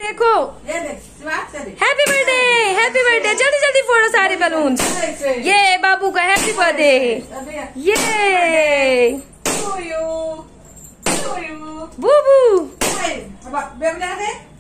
देखो happy birthday जल्दी जल्दी फोड़ो सारे बैलून। ये बाबू का हैप्पी बर्थडे। ये बूबू